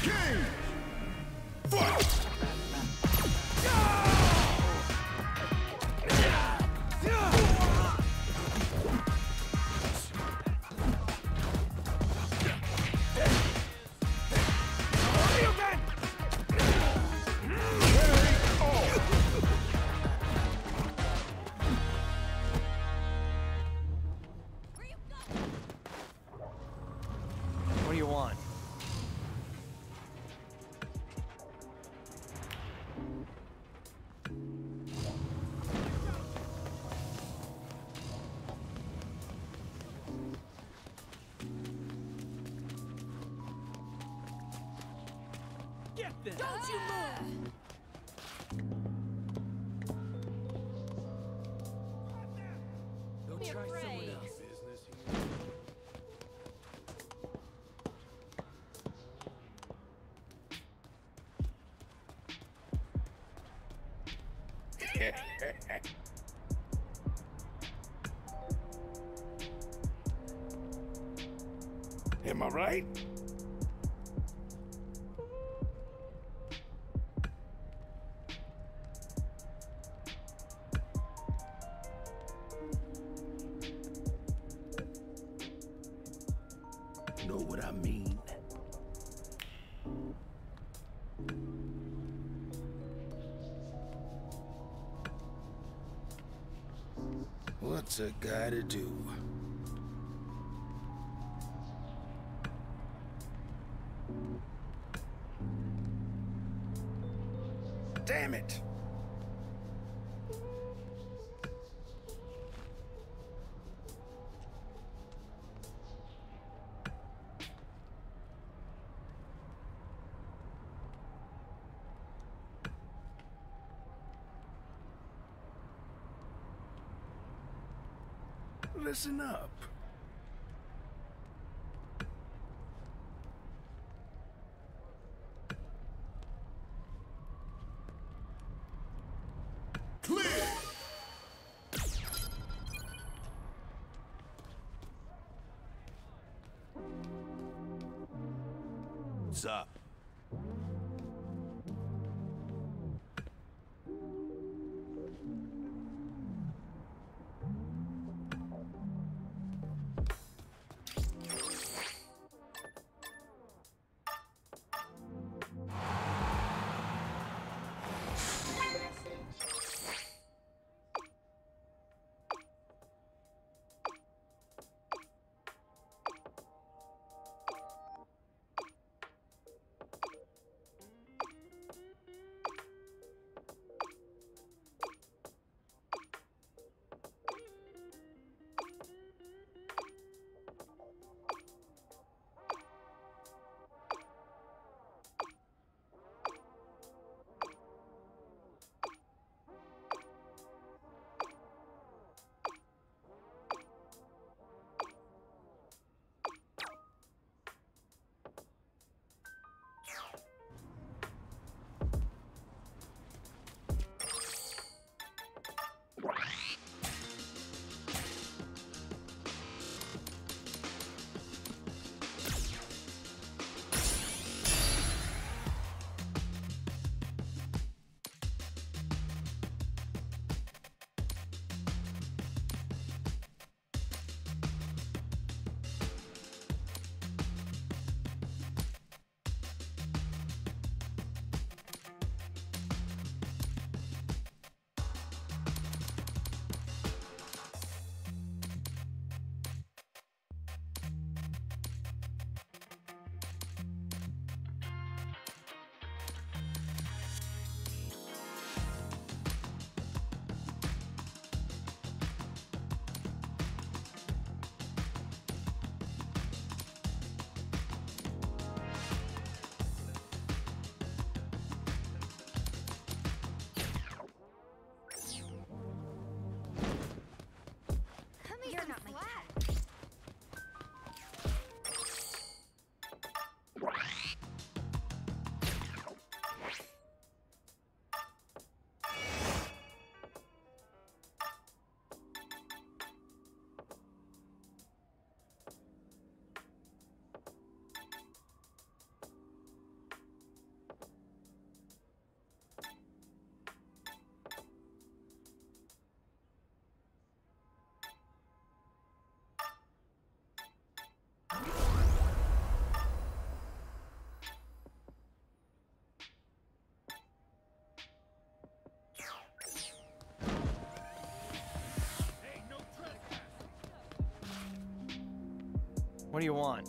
King! Fight! What do you want? Get them! Don't you move! Go me a try someone break. else. Am I right? Know what I mean? What's a guy to do? Damn it! Listen up. Clear! What's up? What do you want?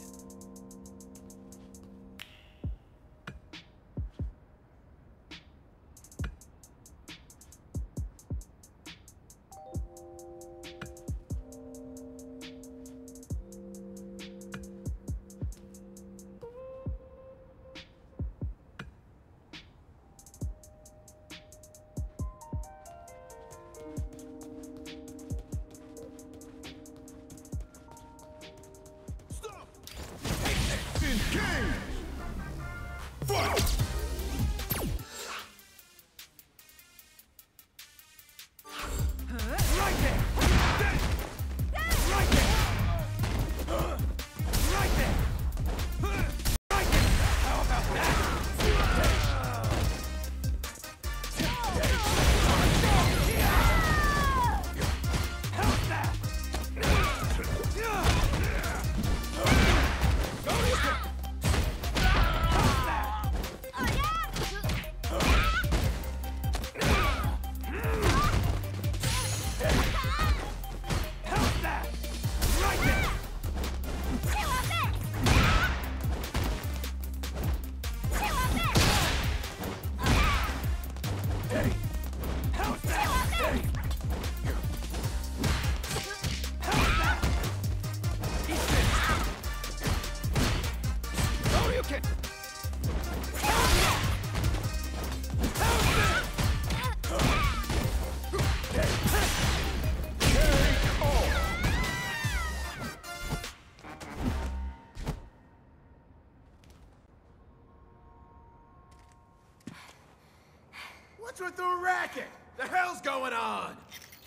What's with the racket? The hell's going on?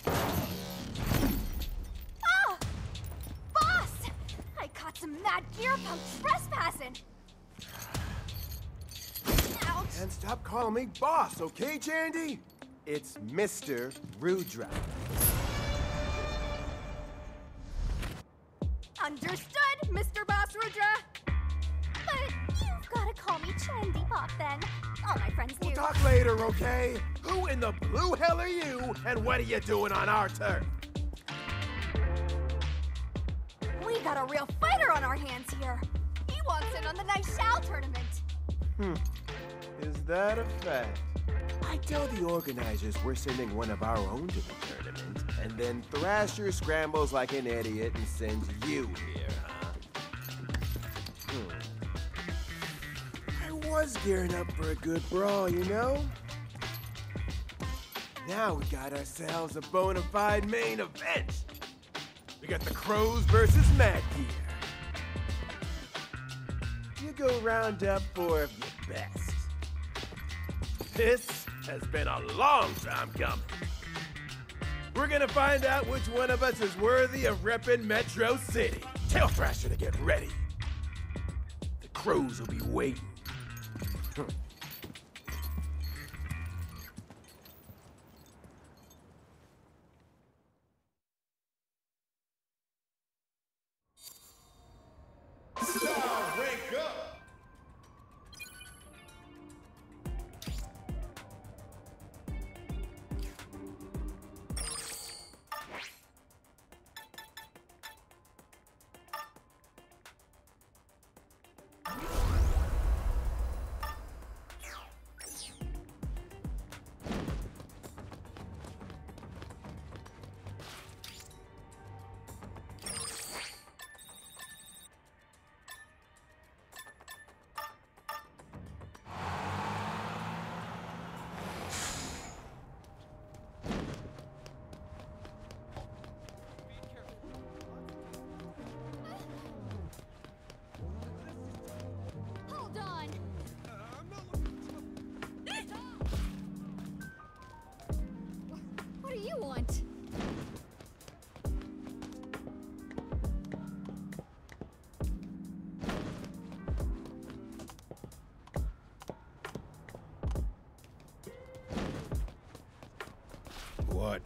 Oh! Boss! I caught some mad gear punk trespassing! Ouch! And stop calling me boss, okay, Jandy? It's Mr. Rudra. Understood, Mr. Boss Rudra! But you've gotta call me Chandy Pop then. All my friends do. We'll talk later, okay? Who in the blue hell are you, and what are you doing on our turf? We got a real fighter on our hands here. He wants in on the Nice Shao tournament. Is that a fact? I tell the organizers we're sending one of our own to the tournament, and then Thrasher scrambles like an idiot and sends you here, huh? I was gearing up for a good brawl, you know? Now we got ourselves a bona fide main event. We got the Crows versus Mad Gear. You go round up four of your best. This has been a long time coming. We're gonna find out which one of us is worthy of repping Metro City. Tell Thrasher to get ready. The Crows will be waiting. Rank up! Hold on! What do you want? What?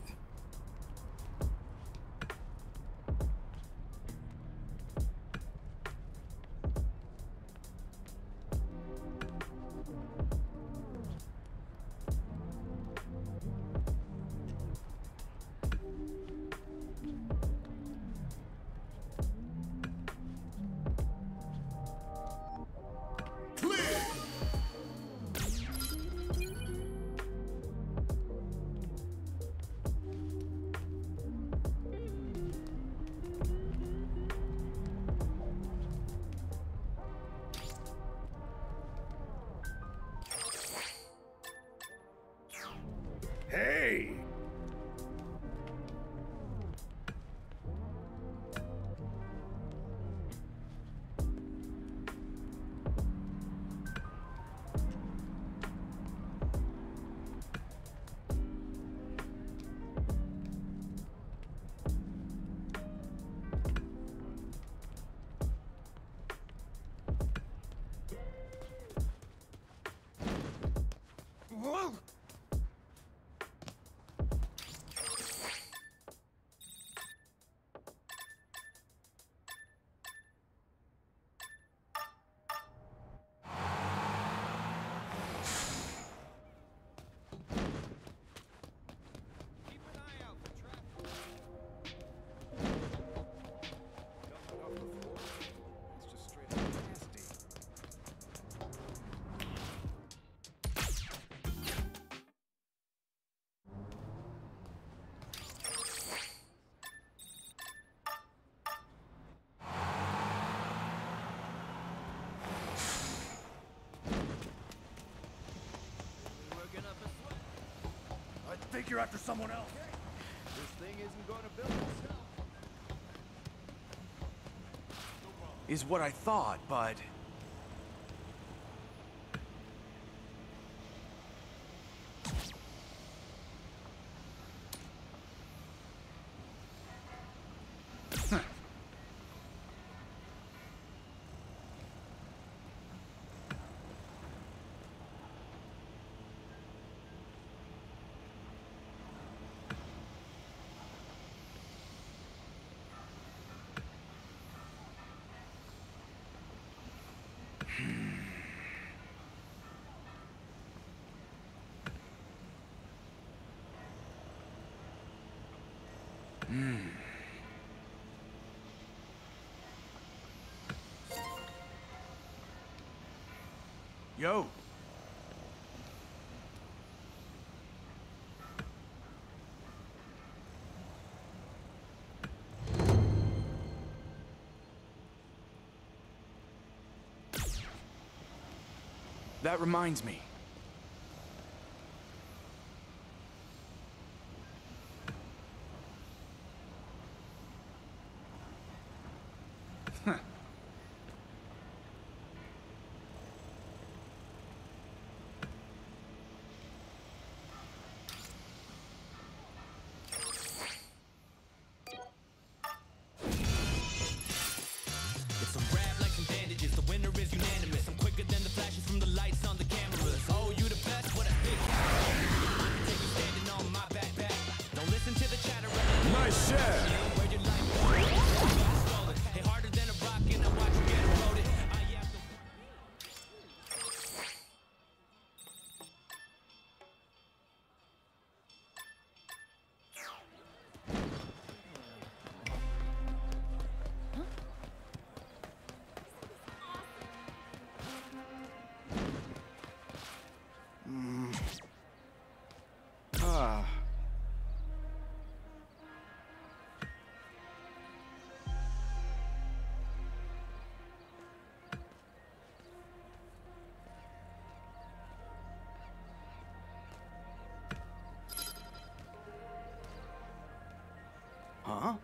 think you're after someone else. This thing isn't going to build itself. Is what I thought, but... Yo! That reminds me. Huh. It's a rap like some bandages. The winner is unanimous. I'm quicker than the flashes from the lights on the cameras. Oh, you the best? What a big camera. Take you standing on my backpack. Don't listen to the chatter. Nice share! Where your life stolen. Hey, harder than a rock and I watch you get eroded. I have the... Ah. Huh?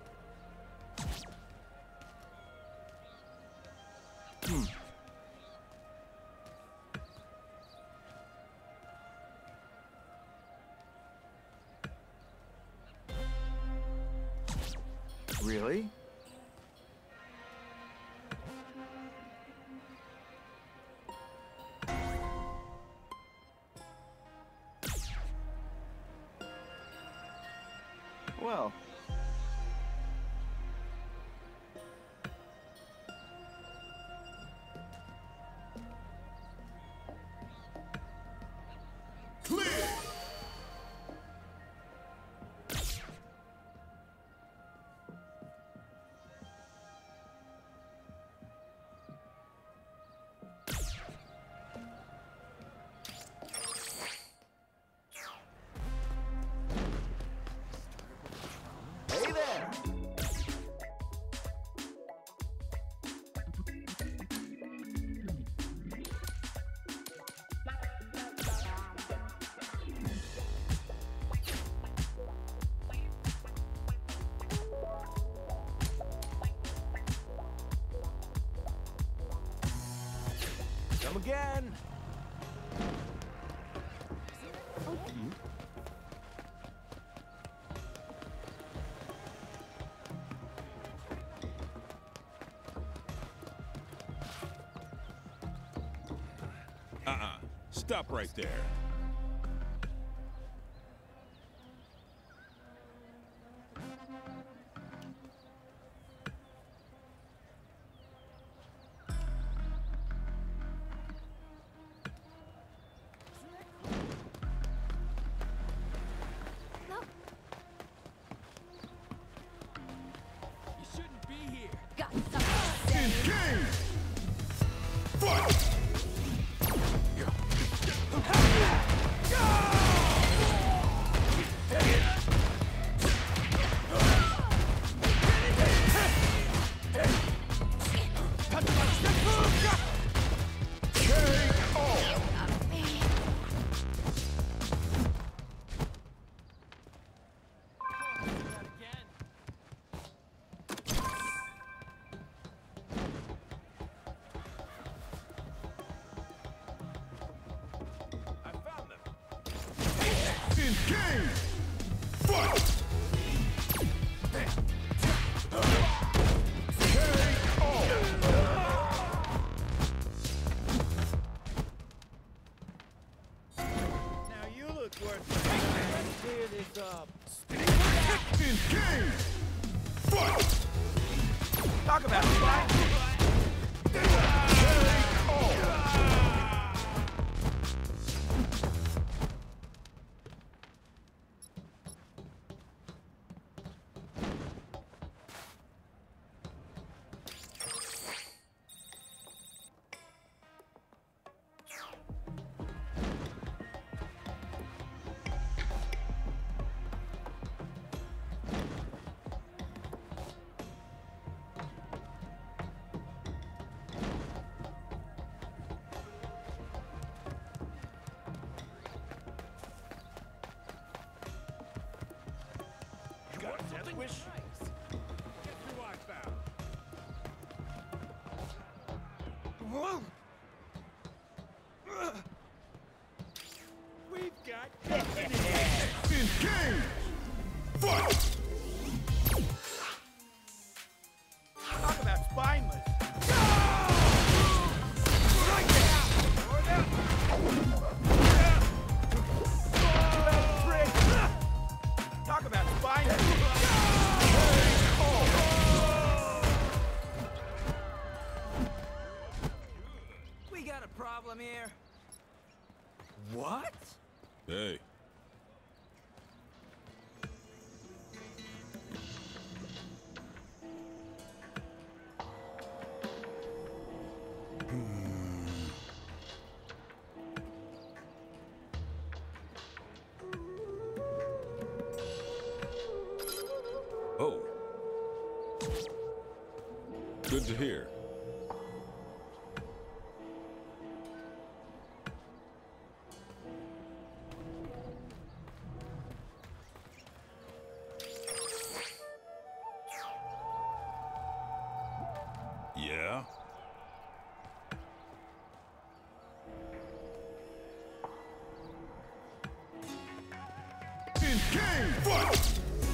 Really? Well. Clear! Hey there! Come again! Stop right there. You shouldn't be here. Got something to say. Engage! Fight! Engage! Fight! Now you look worth it. Let's clear this up. Engage! Fight! Talk about it. Wish. Guess who I found? Whoa! We've got Engage! Fight! talk about spineless. Talk about spineless. We got a problem here. What? Hey. Oh. Good to hear. Yeah? Engage! Fight!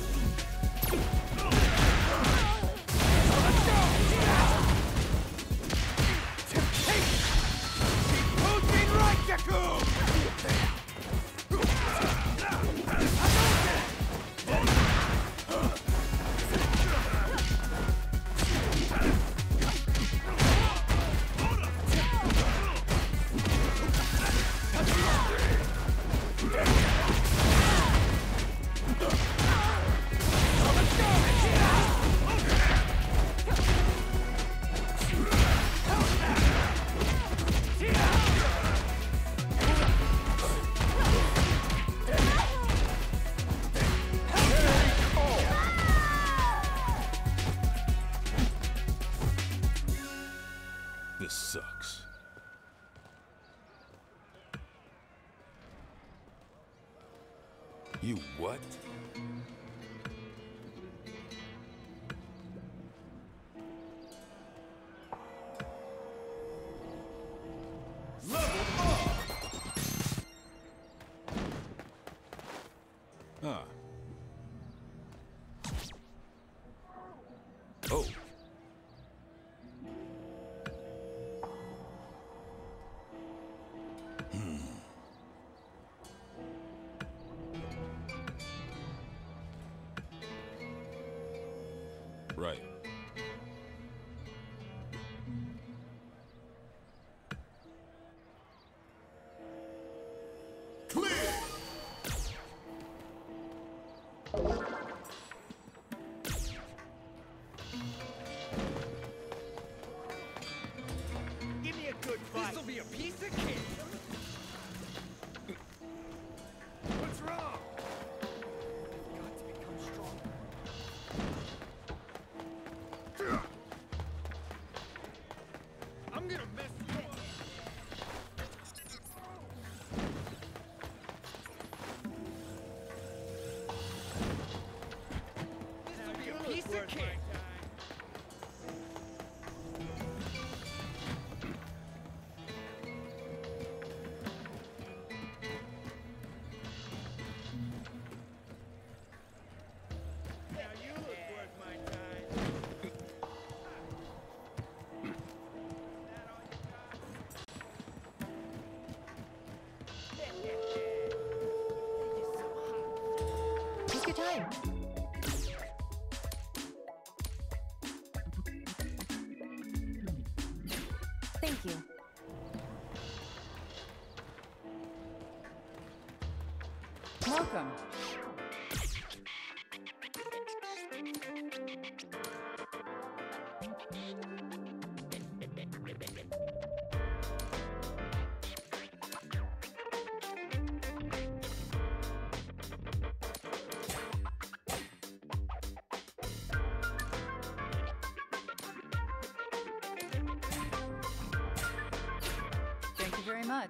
This sucks. You what? Huh. Oh. Right. Clear! Give me a good fight. This'll be a piece of cake. What's wrong? Got to become stronger. I'm gonna mess you up. This'll be a piece of cake. Thank you. Welcome. Thank you very much.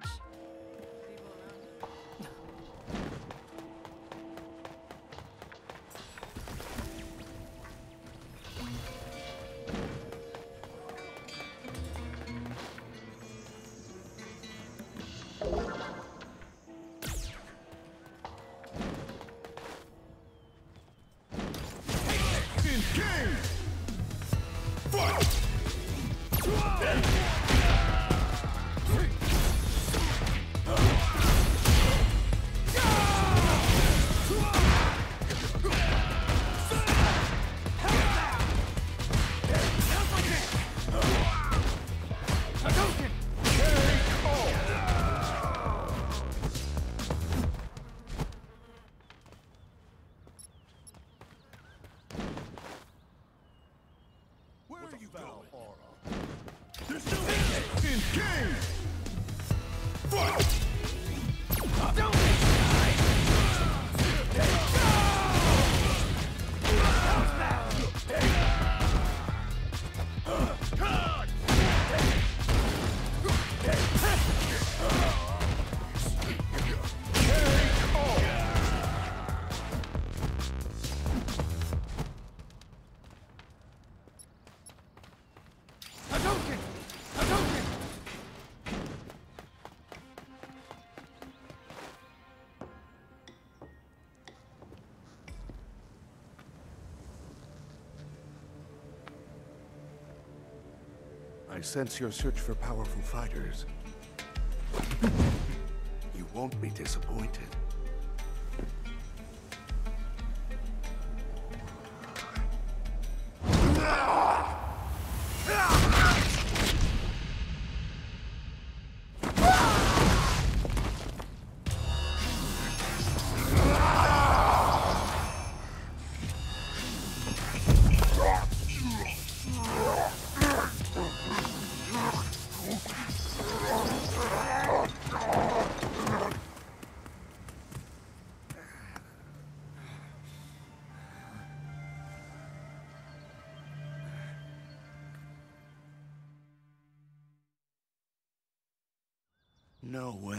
I sense your search for powerful fighters. You won't be disappointed. No way.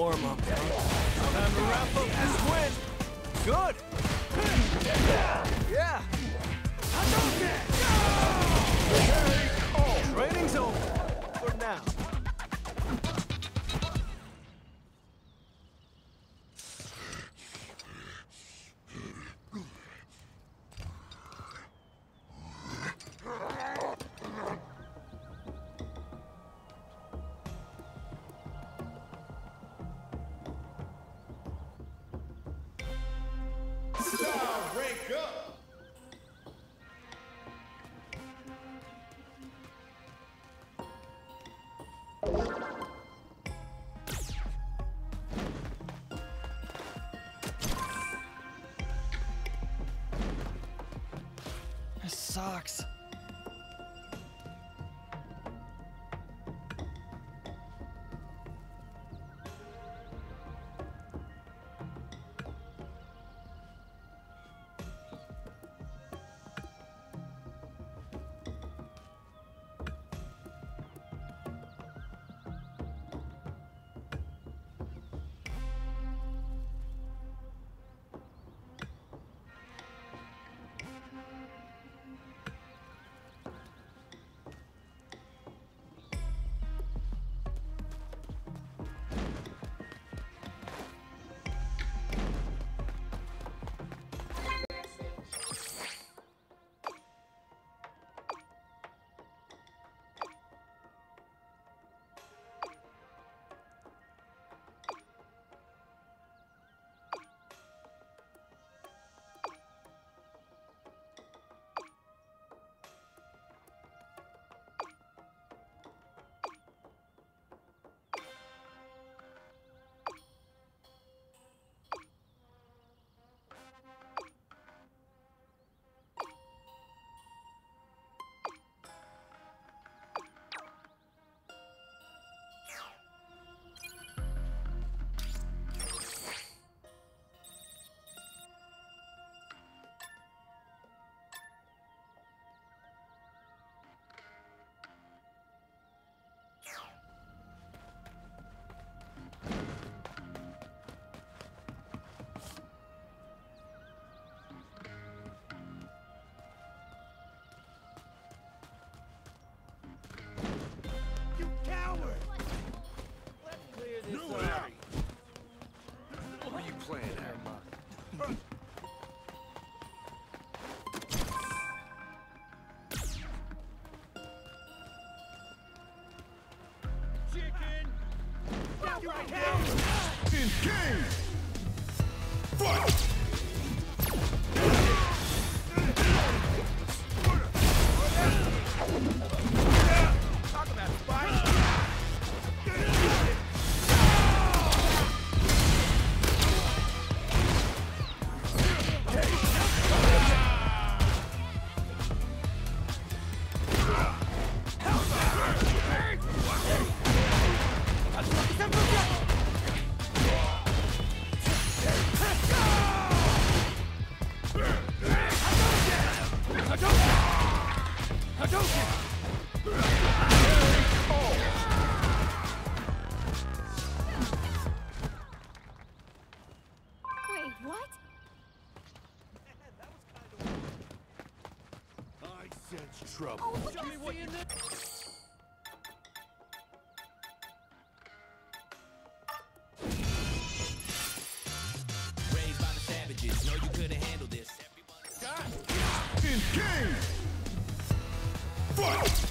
warm up. Time to wrap up this win. Good. Yeah. Training's over. For now. This sucks. Wait, what? I sense trouble. Oh, Show me what you know. Raised by the savages, know you couldn't handle this. Engage! Fight!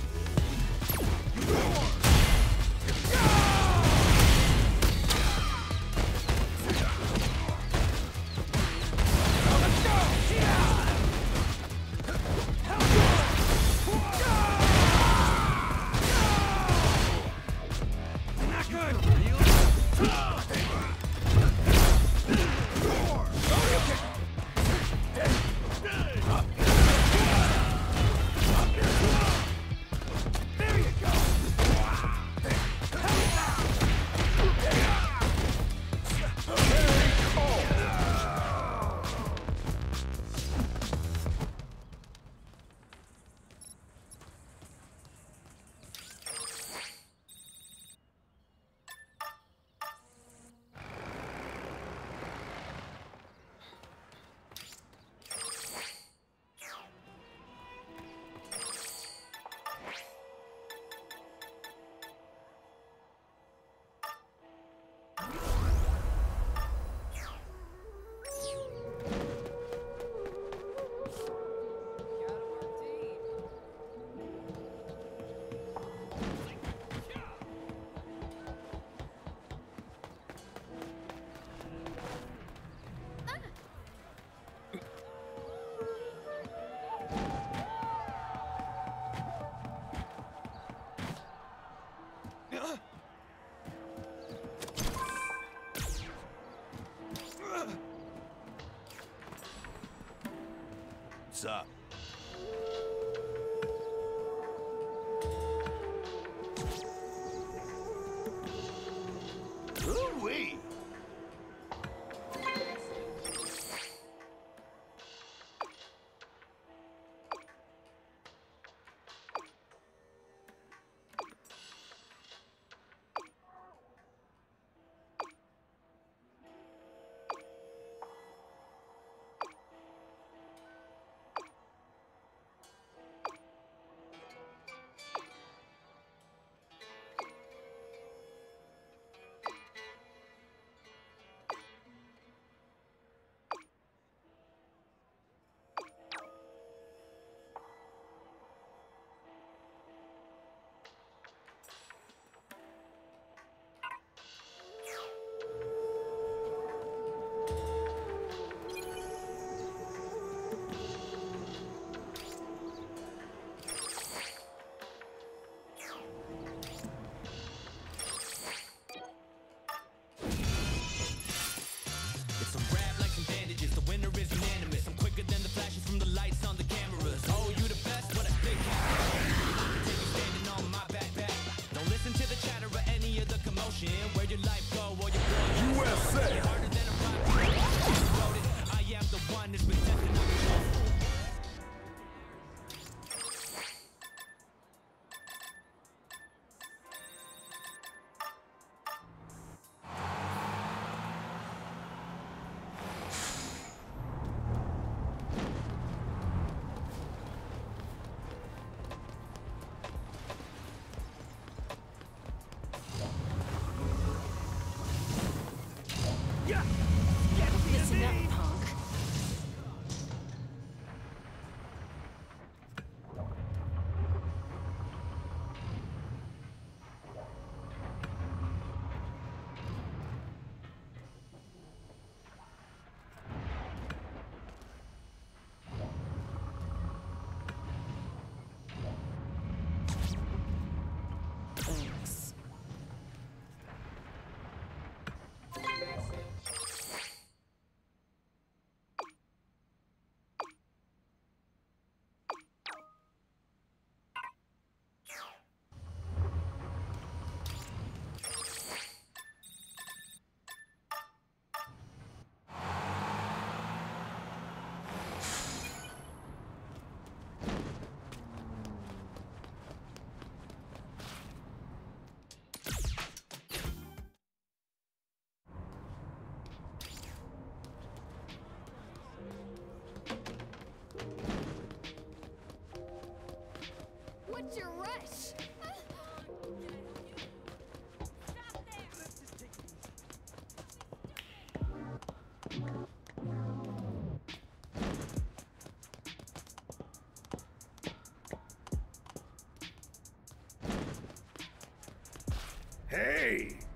What's up? Ooh-wee! It's a rap like some bandages. The winner is unanimous. I'm quicker than the flashes from the lights on the cameras. Oh, you the best? What a big cat. I can take you standing on my backpack. Don't listen to the chatter or any of the commotion. Where'd your life go? Or your boy USA. harder than a rock. I am the one that's been testing on the show. Listen up, punk. Thanks. What's your rush? Hey!